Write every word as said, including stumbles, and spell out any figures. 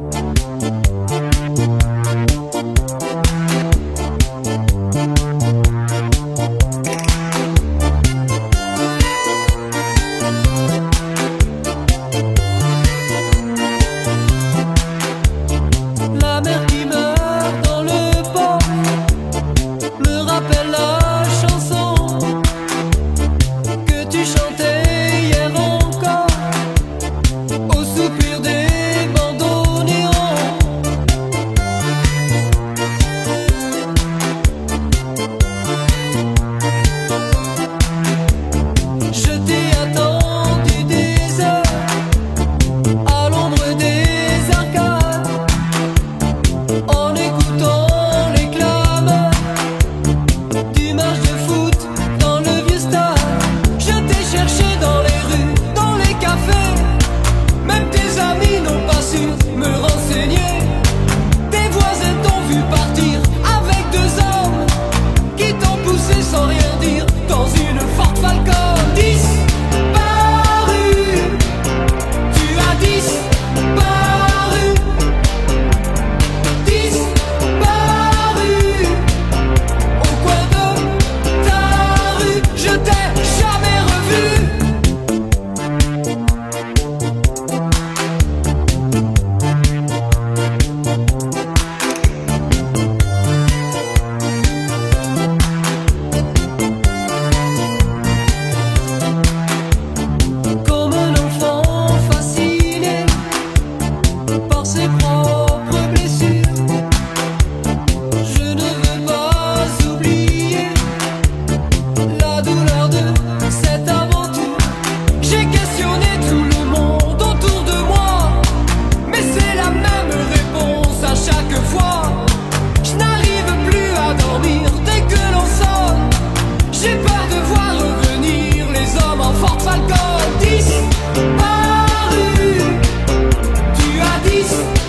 La mer qui meurt dans le port me rappelle la chanson que tu chantais hier encore au soupir des bandoneons. Je t'ai attendu des heures à l'ombre des arcades, en écoutant les clameurs du match de foot dans le vieux stade. Je t'ai cherché dans les rues, dans les cafés, même tes amis n'ont pas su me renseigner. Tes voisins t'ont vu partir avec deux hommes qui t'ont poussé sans rien dire dans une Ford Falcon. Disparu, tu as disparu. Disparu au coin de ta rue, je t'ai jamais revu. Comme un enfant fasciné par ses propres blessures, je ne veux pas oublier la douleur de cette aventure. J'ai questionné tout le monde autour de moi, mais c'est la même réponse à chaque fois. Je n'arrive plus à dormir dès que l'on sonne. J'ai peur de voir revenir les hommes en Ford Falcon. Disparu, tu as disparu.